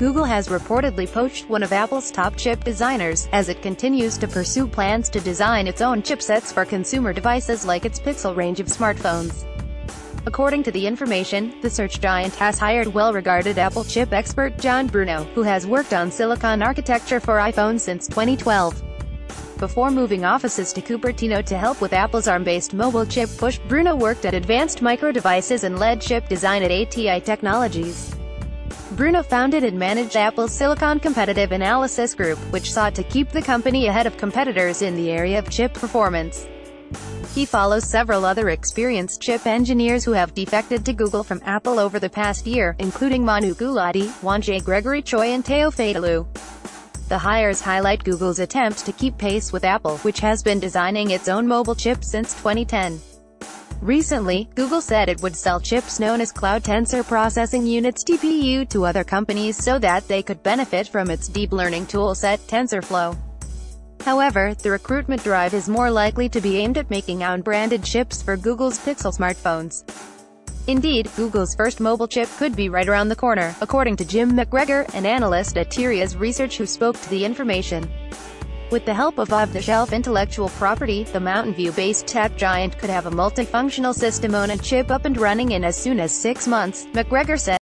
Google has reportedly poached one of Apple's top chip designers, as it continues to pursue plans to design its own chipsets for consumer devices like its Pixel range of smartphones. According to the information, the search giant has hired well-regarded Apple chip expert John Bruno, who has worked on silicon architecture for iPhone since 2012. Before moving offices to Cupertino to help with Apple's ARM-based mobile chip push, Bruno worked at Advanced Micro Devices and led chip design at ATI Technologies. Bruno founded and managed Apple's Silicon Competitive Analysis Group, which sought to keep the company ahead of competitors in the area of chip performance. He follows several other experienced chip engineers who have defected to Google from Apple over the past year, including Manu Gulati, Wonjay Gregory Choi and Teo Fadalu. The hires highlight Google's attempt to keep pace with Apple, which has been designing its own mobile chip since 2010. Recently, Google said it would sell chips known as Cloud Tensor Processing Units (TPU) to other companies so that they could benefit from its deep learning toolset, TensorFlow. However, the recruitment drive is more likely to be aimed at making own-branded chips for Google's Pixel smartphones. Indeed, Google's first mobile chip could be right around the corner, according to Jim McGregor, an analyst at Tirias Research who spoke to the information. With the help of off-the-shelf intellectual property, the Mountain View-based tech giant could have a multifunctional system on a chip up and running in as soon as 6 months, McGregor said.